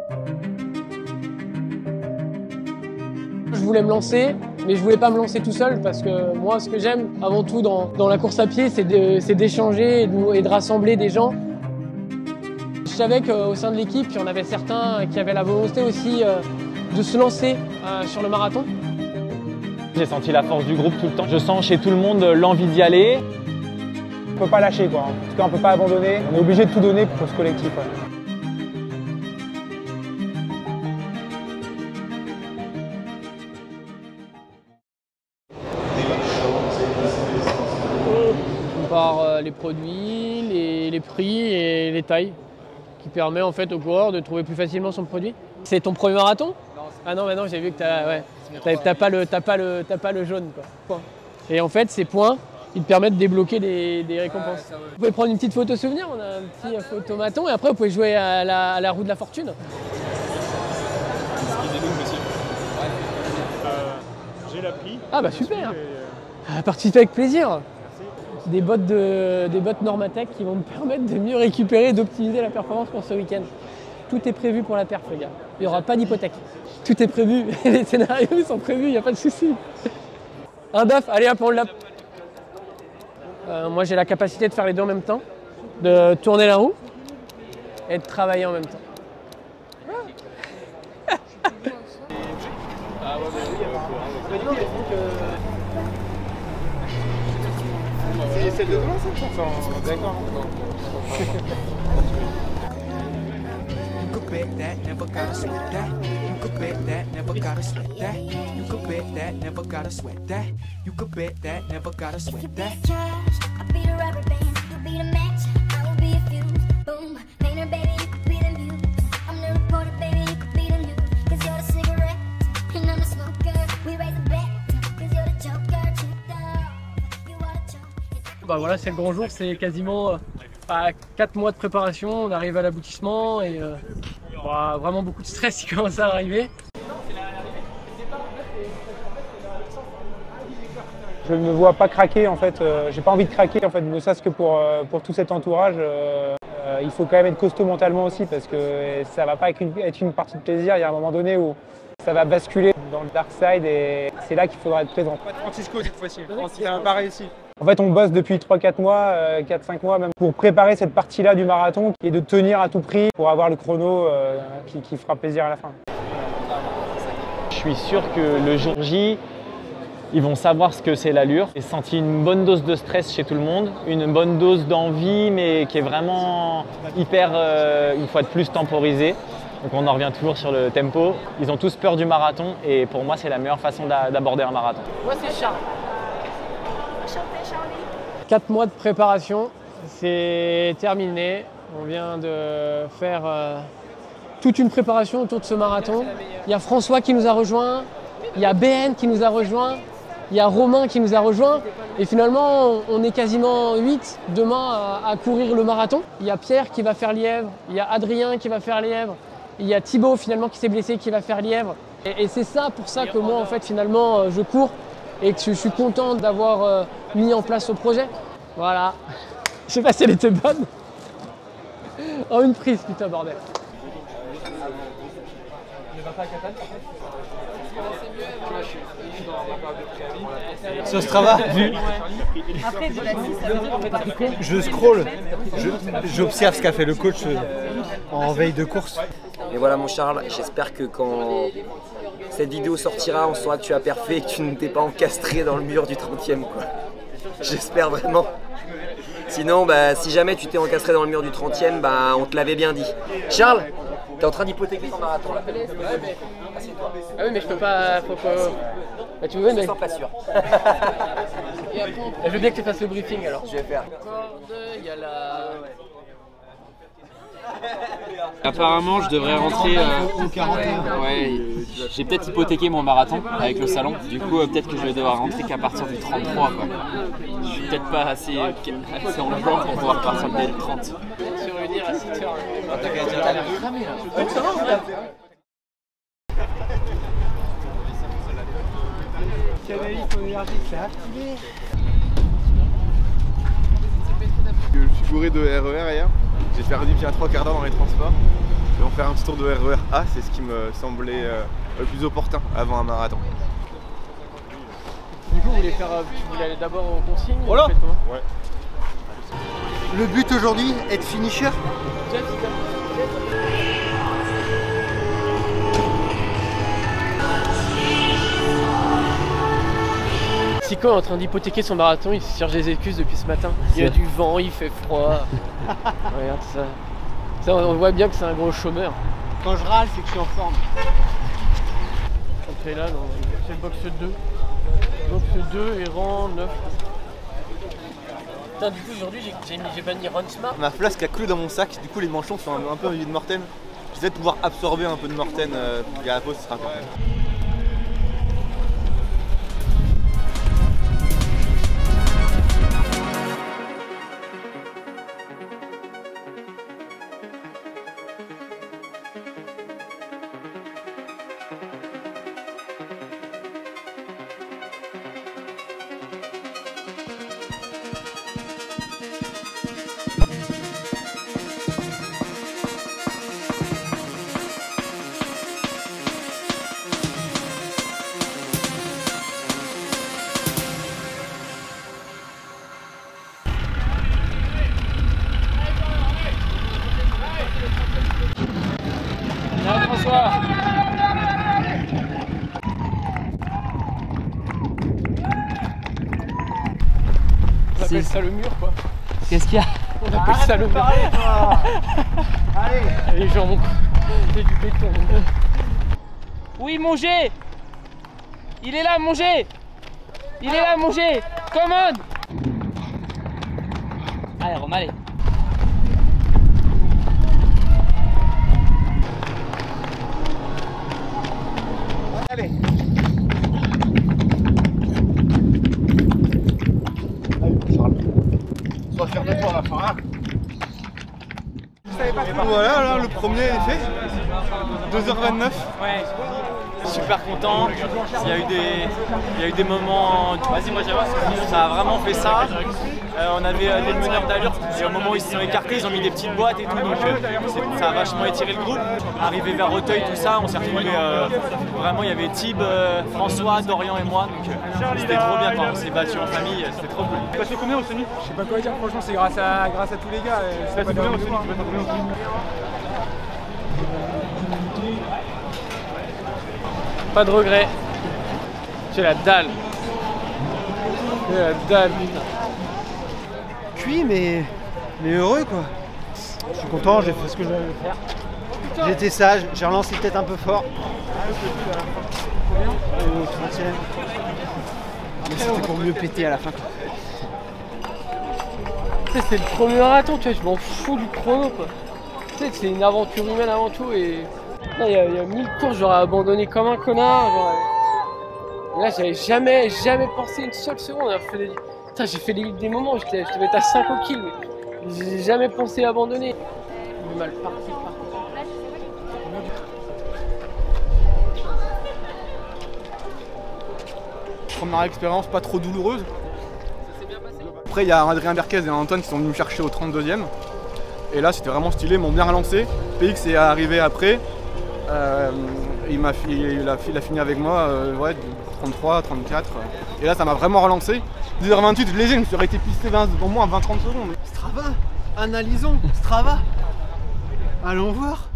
Je voulais me lancer, mais je voulais pas me lancer tout seul parce que moi, ce que j'aime avant tout dans la course à pied, c'est d'échanger et de rassembler des gens. Je savais qu'au sein de l'équipe, il y en avait certains qui avaient la volonté aussi de se lancer sur le marathon. J'ai senti la force du groupe tout le temps. Je sens chez tout le monde l'envie d'y aller. On peut pas lâcher quoi. En tout cas, on peut pas abandonner. On est obligé de tout donner pour ce collectif. Ouais. On part les produits, les prix et les tailles, qui permet en fait au coureur de trouver plus facilement son produit. C'est ton premier marathon? Ah non, j'ai vu que t'as pas le jaune quoi. Et en fait, ces points, ils te permettent de débloquer des récompenses. Vous pouvez prendre une petite photo souvenir, on a un petit photomaton et après vous pouvez jouer à la roue de la fortune. J'ai l'appli. Ah bah super. Participer avec plaisir. Des bottes Normatec qui vont me permettre de mieux récupérer et d'optimiser la performance pour ce week-end. Tout est prévu pour la perf, les gars. Il n'y aura pas d'hypothèque. Tout est prévu. Les scénarios sont prévus, il n'y a pas de souci. Un DAF, allez hop, on l'a. Moi, j'ai la capacité de faire les deux en même temps, de tourner la roue et de travailler en même temps. C'est celle de demain, ça? D'accord. You could bet that, never gotta sweat that. You could bet that, never gotta sweat that. You could bet that, never gotta sweat that. You could bet that, never gotta sweat that. I'll be the rubber band, you'll be the match, I will be a fuse. Boom, painter baby, you could be the muse. I'm the reporter baby, you could be the news. Cause you're the cigarette, and I'm the smoker. We raise a bet, cause you're the joker. Checked out, you are the joke. Bah voilà, c'est le grand jour, c'est quasiment 4 mois de préparation, on arrive à l'aboutissement et vraiment beaucoup de stress qui commence à arriver. Je ne me vois pas craquer en fait. J'ai pas envie de craquer en fait, ne serait-ce que pour tout cet entourage. Il faut quand même être costaud mentalement aussi parce que ça va pas être une partie de plaisir. Il y a un moment donné où ça va basculer dans le dark side et c'est là qu'il faudra être présent. Pas de Francisco cette fois-ci. Ça va pas réussi. En fait, on bosse depuis 3-4 mois, 4-5 mois même, pour préparer cette partie-là du marathon qui est de tenir à tout prix pour avoir le chrono qui fera plaisir à la fin. Je suis sûr que le jour J, ils vont savoir ce que c'est l'allure. J'ai senti une bonne dose de stress chez tout le monde, une bonne dose d'envie, mais qui est vraiment hyper, une fois de plus, temporisée. Donc on en revient toujours sur le tempo. Ils ont tous peur du marathon et pour moi, c'est la meilleure façon d'aborder un marathon. Moi, c'est Charles. 4 mois de préparation, c'est terminé. On vient de faire toute une préparation autour de ce marathon. Il y a François qui nous a rejoint, il y a BN qui nous a rejoint, il y a Romain qui nous a rejoint. Et finalement, on est quasiment 8 demain à courir le marathon. Il y a Pierre qui va faire Lièvre, il y a Adrien qui va faire Lièvre, il y a Thibaut finalement qui s'est blessé qui va faire Lièvre. Et c'est ça pour ça que moi, en fait, finalement, je cours. Et que je suis content d'avoir mis en place ce projet. Voilà. Je sais pas si elle était bonne. En une prise, putain, bordel. Sur Strava, je scroll, j'observe ce qu'a fait le coach en veille de course. Et voilà mon Charles, j'espère que quand cette vidéo sortira, on saura que tu as perfait et que tu ne t'es pas encastré dans le mur du 30e quoi. J'espère vraiment. Sinon, si jamais tu t'es encastré dans le mur du 30e, on te l'avait bien dit. Charles, t'es en train d'hypothéquer ton marathon là. Assieds-toi. Ah oui, mais je peux pas. Faut que... tu veux, mais. Je sens pas sûr. Je veux bien que tu fasses le briefing alors. Je vais faire. Il y a la. Apparemment, je devrais rentrer au 41. Ouais, j'ai peut-être hypothéqué mon marathon avec le salon. Du coup, peut-être que je vais devoir rentrer qu'à partir du 33. Quoi. Je suis peut-être pas assez en blanc pour pouvoir partir dès le 30. Se réunir à 6 heures. T'as l'air cramé là. Ça va, Canalis, ton énergie, c'est activé. Je suis bourré de RER hier. J'ai perdu bien 3 quarts d'heure dans les transports. Je donc faire un petit tour de RER A, c'est ce qui me semblait le plus opportun avant un marathon. Du coup, vous voulez aller d'abord aux consignes? Voilà. Ouais. Le but aujourd'hui, être finisher. Sico est en train d'hypothéquer son marathon, il se cherche des excuses depuis ce matin. Il y a du vent, il fait froid. Regarde ça. Ça, on voit bien que c'est un gros chômeur. Quand je râle, c'est que je suis en forme. On est là, c'est le box 2. Box 2 et rang 9. Putain, du coup, aujourd'hui, j'ai pas mis Run Smart. Ma flasque a coulé dans mon sac, du coup les manchons sont un peu envie de Morten. J'essaie de pouvoir absorber un peu de Morten et à la pause, ce sera parfait. François. On appelle ça le mur, quoi. Qu'est-ce qu'il y a? On appelle ça le mur. Allez. Les gens, c'est du béton. Oui, mon G! Il est là, mon G! Il est là, mon G! Commande! Allez, Rome, allez. Allez. Soit faire de toi à la fin. Hein. Voilà, là, le premier est fait. 2h29. Ouais. Super content. Il y a eu des moments. Vas-y, moi j'avance. Ça a vraiment fait ça. On avait des meneurs d'allure. Et au moment où ils se sont écartés, ils ont mis des petites boîtes et tout. Donc ça a vachement étiré le groupe. Arrivé vers Auteuil, tout ça, on s'est retrouvés. Vraiment, il y avait Thib, François, Dorian et moi. Donc c'était trop bien quand on s'est battu en famille. C'était trop cool. Tu passé combien au Sony? Je sais pas quoi dire, franchement, c'est grâce à tous les gars. Tu passé combien au Sony? Pas de regret. J'ai la dalle. J'ai la dalle, putain. Cuit, mais heureux quoi. Je suis content, j'ai fait ce que je devais faire. J'ai été sage, j'ai relancé peut-être un peu fort. Au 30e. Mais c'était pour mieux péter à la fin. Tu sais, c'est le premier marathon, tu vois, je m'en fous du chrono, quoi. Tu sais, c'est une aventure humaine avant tout et... Il y a 1000 courses, j'aurais abandonné comme un connard. Et là, j'avais jamais pensé une seule seconde. Putain, j'ai fait des moments où je devais être à 5 au kill, mais j'ai jamais pensé abandonner. Il est mal parti. Première expérience pas trop douloureuse. Après, il y a Adrien Berquez et Antoine qui sont venus me chercher au 32e. Et là, c'était vraiment stylé, ils m'ont bien relancé. PX est arrivé après. Il a fini avec moi, ouais, 33, 34. Et là, ça m'a vraiment relancé. 10h28, léger, je me suis arrêté pisté au moins 20-30 secondes. Strava, analysons, Strava. Allons voir.